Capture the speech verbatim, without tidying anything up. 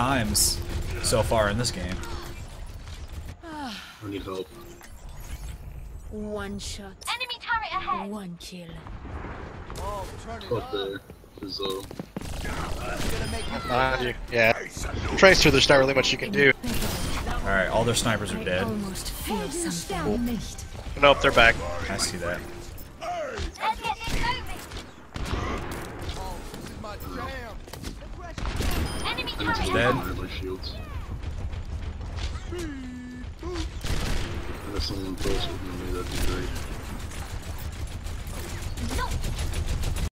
times so far in this game. I need help. One shot. Enemy turret ahead. One kill. Up there. There's uh Behind you. Yeah. Tracer, there's not really much you can do. Alright, all their snipers are I dead. almost feel something. Nope, they're back. I see that. Let's get this moving. Enemy I need turret to Dead. get my shields. I got someone close with me, that'd be great. ahead.